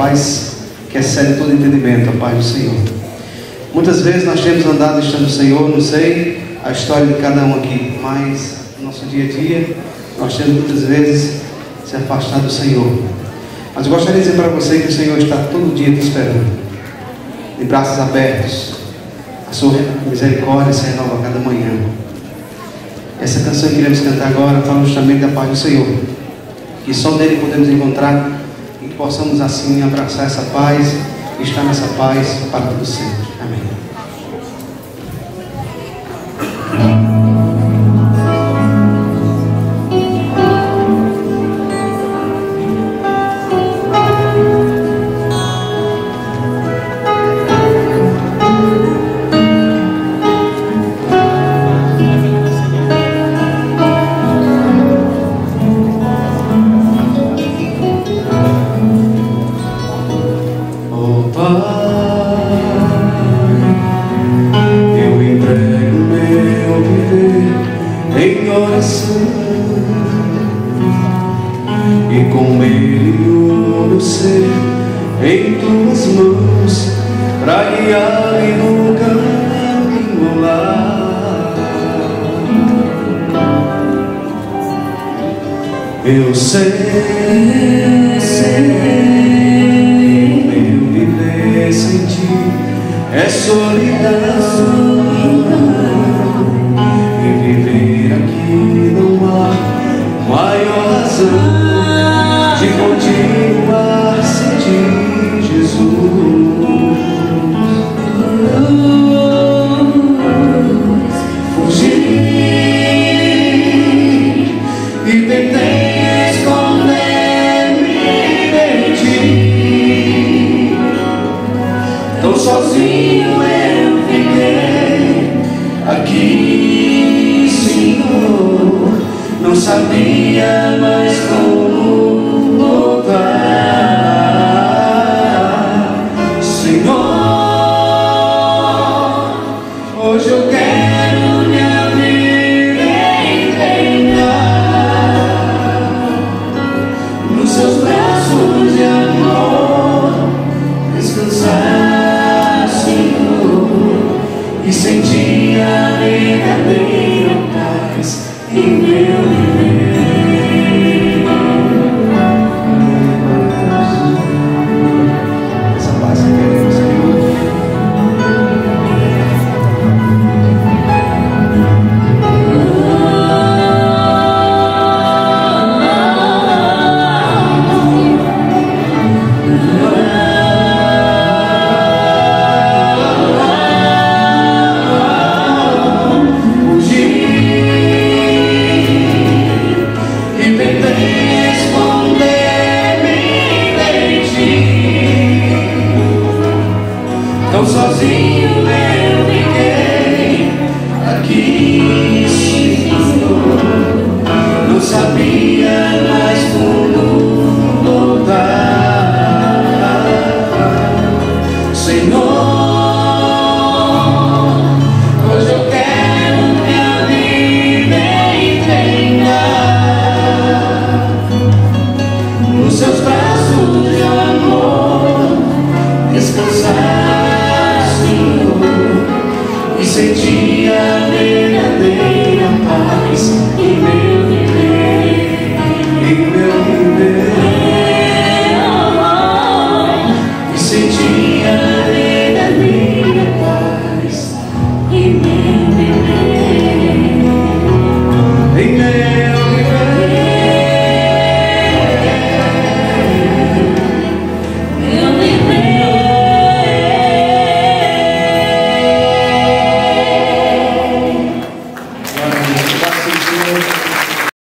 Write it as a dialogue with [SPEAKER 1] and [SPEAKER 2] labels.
[SPEAKER 1] paz que excede todo entendimento, a paz do Senhor. Muitas vezes nós temos andado distante do Senhor, não sei a história de cada um aqui, mas no nosso dia a dia nós temos muitas vezes se afastado do Senhor. Mas eu gostaria de dizer para você que o Senhor está todo dia te esperando, de braços abertos. A sua misericórdia se renova a cada manhã. Essa canção que iremos cantar agora fala justamente da paz do Senhor, que só nele podemos encontrar, e que possamos assim abraçar essa paz e estar nessa paz para todo sempre. Amém.
[SPEAKER 2] E com ele o meu ser em tuas mãos, pra guiar-me no caminho lá. Eu sei, o meu viver sem ti é solidão, e viver aqui não há maior razão de continuar sem ti, Jesus. Fugi e tentei esconder-me de ti. Tão sozinho eu fiquei aqui, Senhor. Não sabia mais como voltar. Senhor, hoje eu quero minha vida entregar nos seus braços de amor, descansar, Senhor, e sentir a verdadeira paz em meu viver.
[SPEAKER 1] Essa paz que queremos, Senhor.
[SPEAKER 2] Tão sozinho eu fiquei aqui, Senhor. Não sabia mais como